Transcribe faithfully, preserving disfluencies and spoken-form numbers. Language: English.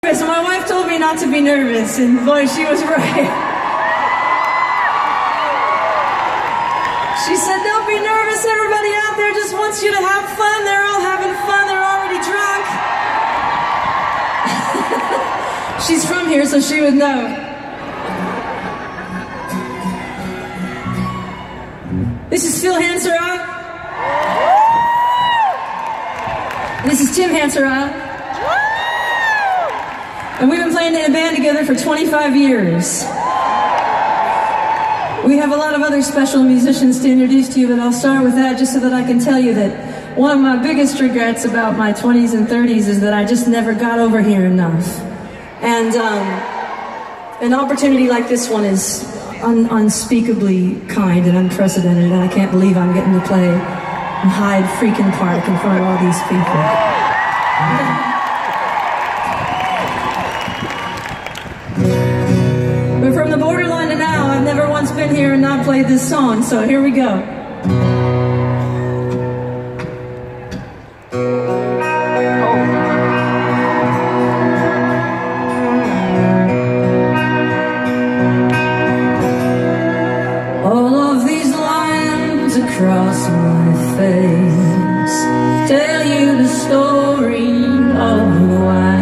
So my wife told me not to be nervous, and boy, she was right. She said, don't be nervous, everybody out there just wants you to have fun. They're all having fun, they're already drunk. She's from here, so she would know. This is Phil Hansera. This is Tim Hansera. And we've been playing in a band together for twenty-five years. We have a lot of other special musicians to introduce to you, but I'll start with that just so that I can tell you that one of my biggest regrets about my twenties and thirties is that I just never got over here enough. And um, an opportunity like this one is un unspeakably kind and unprecedented, and I can't believe I'm getting to play in Hyde freaking Park in front of all these people. But from the borderline to now, I've never once been here and not played this song, so here we go. All of these lines across my face tell you the story of who I am.